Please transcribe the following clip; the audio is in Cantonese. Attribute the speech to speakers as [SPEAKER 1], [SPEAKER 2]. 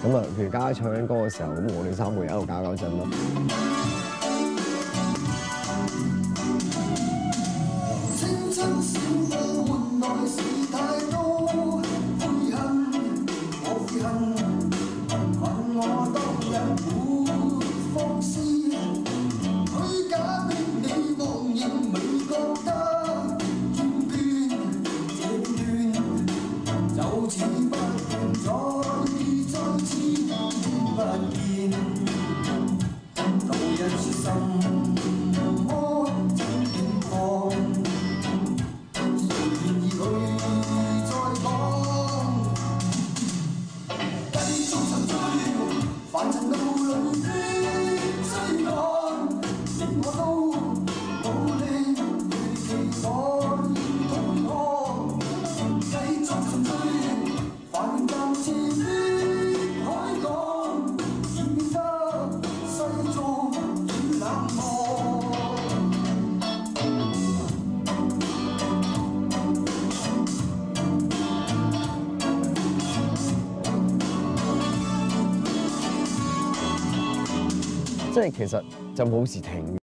[SPEAKER 1] 咁啊，譬如嘉嘉唱緊歌嘅時候，咁我哋三個又喺度搞搞震咯。青春小伙換來是太多悔恨，我悔恨，問我當日沒放肆，虛假的你望認未覺得厭倦，這段就似不斷再次不見，舊日是什麼境況？願意去再講，繼續沉醉，凡塵路裏的追趕，你我都努力去期待同行，繼續沉醉，凡舊時的海港，已變得世俗與冷漠。即係其實就冇時停。